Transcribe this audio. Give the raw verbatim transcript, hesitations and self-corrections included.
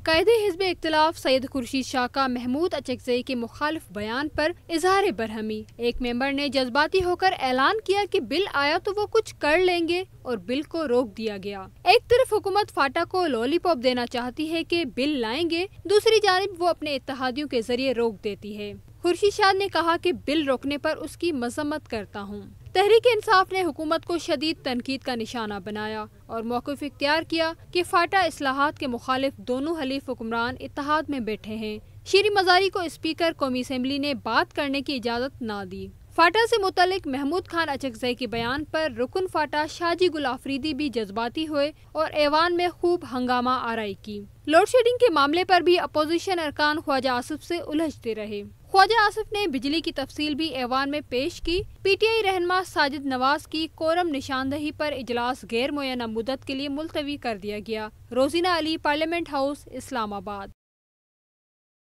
कायदे हिज़्ब इख्तिलाफ सैयद खुर्शीद शाह का महमूद अचकज़ई के मुखालिफ बयान पर इजहार बरहमी। एक मेंबर ने जज्बाती होकर ऐलान किया कि बिल आया तो वो कुछ कर लेंगे और बिल को रोक दिया गया। एक तरफ हुकूमत फाटा को लॉलीपॉप देना चाहती है कि बिल लाएंगे, दूसरी जानिब वो अपने इत्तेहादियों के जरिए रोक देती है। खुर्शीद शाह ने कहा कि बिल रोकने पर उसकी मजम्मत करता हूँ। तहरीक इंसाफ ने हुकूमत को शदीद तनकीद का निशाना बनाया और मौक़िफ़ इख्तियार किया कि फाटा इस्लाहात के मुखालिफ दोनों हलीफ हुक्मरान इत्तेहाद में बैठे हैं। शीरी मज़ारी को स्पीकर कौमी असम्बली ने बात करने की इजाज़त ना दी। फाटा से मुतल्लिक महमूद खान अचकज़ई के बयान पर रुकन फाटा शाहजी गुल आफरीदी भी जज्बाती हुए और ऐवान में खूब हंगामा आराई की। लोड शेडिंग के मामले पर भी अपोजिशन अरकान ख्वाजा आसिफ से उलझते रहे। ख्वाजा आसिफ ने बिजली की तफसील भी ऐवान में पेश की। पीटीआई रहनमा साजिद नवाज की कोरम निशानदही पर इजलास गैर मुय्यना मुद्दत के लिए मुलतवी कर दिया गया। रोजीना अली, पार्लियामेंट हाउस, इस्लामाबाद।